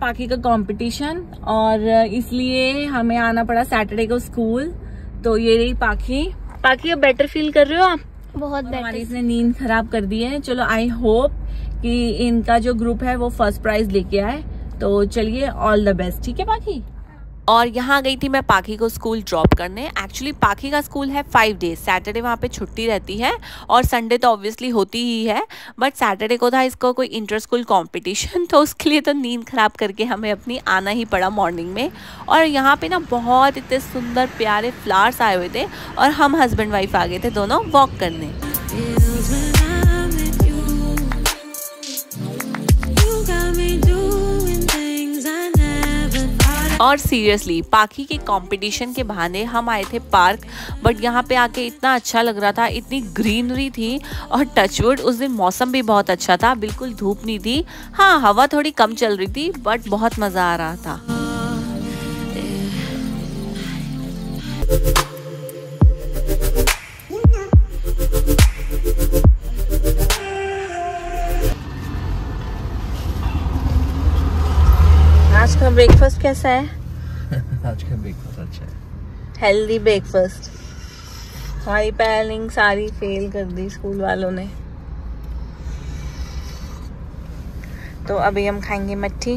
पाखी का कंपटीशन और इसलिए हमें आना पड़ा सैटरडे को स्कूल। तो ये रही पाखी। पाखी अब बेटर फील कर रहे हो आप? बहुत बेटर। हमारी इसने नींद खराब कर दी है। चलो आई होप कि इनका जो ग्रुप है वो फर्स्ट प्राइज लेके आए। तो चलिए ऑल द बेस्ट। ठीक है पाखी। और यहाँ गई थी मैं पाखी को स्कूल ड्रॉप करने। एक्चुअली पाखी का स्कूल है 5 डेज। सैटरडे वहाँ पे छुट्टी रहती है और संडे तो ऑब्वियसली होती ही है, बट सैटरडे को था इसको कोई इंटर स्कूल कॉम्पिटिशन, तो उसके लिए तो नींद ख़राब करके हमें अपनी आना ही पड़ा मॉर्निंग में। और यहाँ पे ना बहुत इतने सुंदर प्यारे फ्लावर्स आए हुए थे और हम हस्बैंड वाइफ आ गए थे दोनों वॉक करने। और सीरियसली पाखी के कंपटीशन के बहाने हम आए थे पार्क, बट यहाँ पे आके इतना अच्छा लग रहा था, इतनी ग्रीनरी थी और टचवुड उस दिन मौसम भी बहुत अच्छा था, बिल्कुल धूप नहीं थी। हाँ, हवा थोड़ी कम चल रही थी बट बहुत मज़ा आ रहा था। आज का ब्रेकफास्ट कैसा है? आज का ब्रेकफास्ट अच्छा है, हेल्दी ब्रेकफास्ट। हमारी प्लानिंग सारी फेल कर दी स्कूल वालों ने। तो अभी हम खाएंगे मट्ठी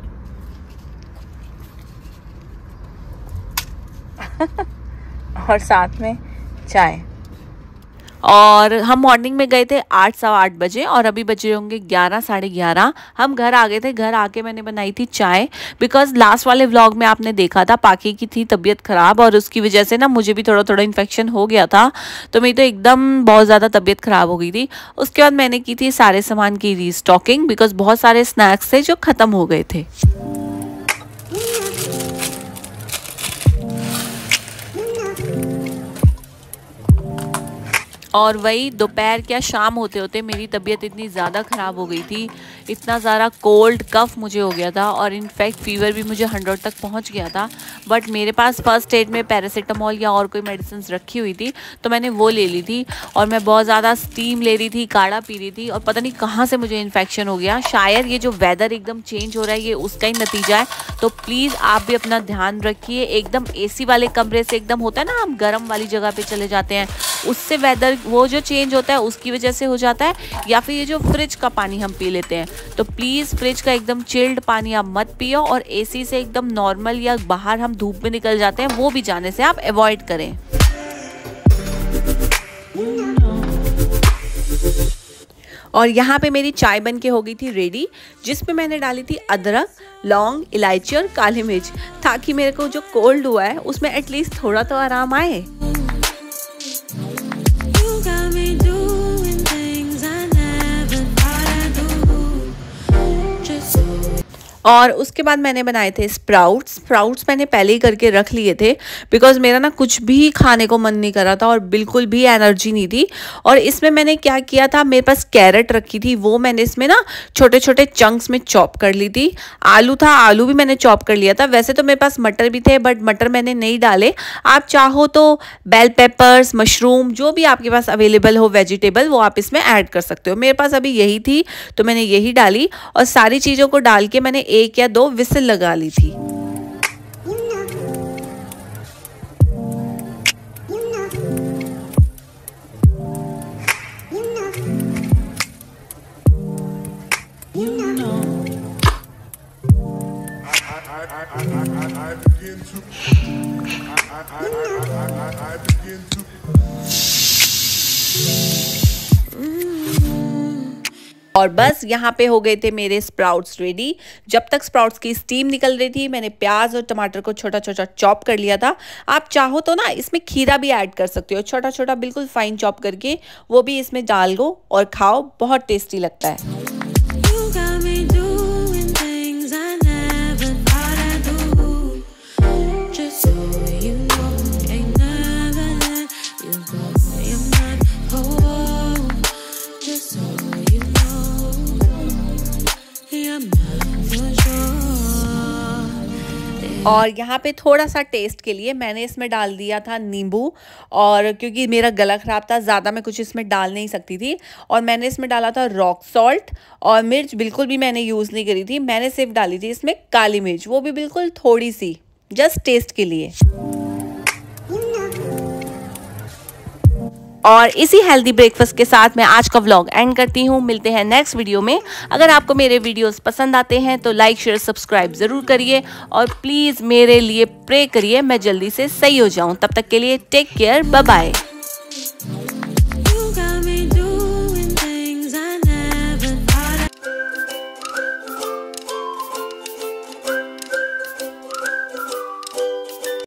और साथ में चाय। और हम मॉर्निंग में गए थे 8 सवा 8 बजे और अभी बजे होंगे 11 साढ़े 11। हम घर आ गए थे। घर आके मैंने बनाई थी चाय, बिकॉज लास्ट वाले व्लॉग में आपने देखा था पाखी की थी तबीयत ख़राब और उसकी वजह से ना मुझे भी थोड़ा थोड़ा इन्फेक्शन हो गया था, तो मेरी तो एकदम बहुत ज़्यादा तबीयत ख़राब हो गई थी। उसके बाद मैंने की थी सारे सामान की रीस्टॉकिंग, बिकॉज बहुत सारे स्नैक्स थे जो ख़त्म हो गए थे। और वही दोपहर क्या शाम होते होते मेरी तबीयत इतनी ज़्यादा ख़राब हो गई थी, इतना ज़्यादा कोल्ड कफ मुझे हो गया था और इनफैक्ट फीवर भी मुझे 100 तक पहुंच गया था। बट मेरे पास फर्स्ट एड में पैरासीटामोल या और कोई मेडिसिन रखी हुई थी, तो मैंने वो ले ली थी और मैं बहुत ज़्यादा स्टीम ले रही थी, काढ़ा पी रही थी और पता नहीं कहाँ से मुझे इन्फेक्शन हो गया। शायद ये जो वेदर एकदम चेंज हो रहा है ये उसका ही नतीजा है। तो प्लीज़ आप भी अपना ध्यान रखिए। एकदम AC वाले कमरे से एकदम होता है ना, हम गर्म वाली जगह पे चले जाते हैं, उससे वेदर वो जो चेंज होता है उसकी वजह से हो जाता है, या फिर ये जो फ्रिज का पानी हम पी लेते हैं, तो प्लीज़ फ्रिज का एकदम चिल्ड पानी आप मत पियो और AC से एकदम नॉर्मल या बाहर हम धूप में निकल जाते हैं वो भी जाने से आप अवॉइड करें। और यहाँ पे मेरी चाय बन के हो गई थी रेडी, जिसमें मैंने डाली थी अदरक, लौंग, इलायची और काली मिर्च, ताकि मेरे को जो कोल्ड हुआ है उसमें एटलीस्ट थोड़ा तो आराम आए। और उसके बाद मैंने बनाए थे स्प्राउट्स मैंने पहले ही करके रख लिए थे, बिकॉज मेरा ना कुछ भी खाने को मन नहीं कर रहा था और बिल्कुल भी एनर्जी नहीं थी। और इसमें मैंने क्या किया था, मेरे पास कैरेट रखी थी, वो मैंने इसमें ना छोटे छोटे चंक्स में चॉप कर ली थी। आलू था, आलू भी मैंने चॉप कर लिया था। वैसे तो मेरे पास मटर भी थे बट मटर मैंने नहीं डाले। आप चाहो तो बेल पेपर्स, मशरूम, जो भी आपके पास अवेलेबल हो वेजिटेबल, वो आप इसमें ऐड कर सकते हो। मेरे पास अभी यही थी तो मैंने यही डाली और सारी चीज़ों को डाल के मैंने 1 या 2 विसल लगा ली थी। और बस यहाँ पे हो गए थे मेरे स्प्राउट्स रेडी। जब तक स्प्राउट्स की स्टीम निकल रही थी मैंने प्याज और टमाटर को छोटा छोटा चॉप कर लिया था। आप चाहो तो ना इसमें खीरा भी ऐड कर सकते हो, छोटा छोटा बिल्कुल फाइन चॉप करके वो भी इसमें डाल दो और खाओ, बहुत टेस्टी लगता है। और यहाँ पे थोड़ा सा टेस्ट के लिए मैंने इसमें डाल दिया था नींबू, और क्योंकि मेरा गला ख़राब था ज़्यादा मैं कुछ इसमें डाल नहीं सकती थी, और मैंने इसमें डाला था रॉक सॉल्ट, और मिर्च बिल्कुल भी मैंने यूज़ नहीं करी थी, मैंने सिर्फ डाली थी इसमें काली मिर्च, वो भी बिल्कुल थोड़ी सी, जस्ट टेस्ट के लिए। और इसी हेल्दी ब्रेकफास्ट के साथ मैं आज का व्लॉग एंड करती हूँ। मिलते हैं नेक्स्ट वीडियो में। अगर आपको मेरे वीडियोस पसंद आते हैं तो लाइक शेयर सब्सक्राइब ज़रूर करिए, और प्लीज़ मेरे लिए प्रे करिए मैं जल्दी से सही हो जाऊँ। तब तक के लिए टेक केयर, बाय बाय।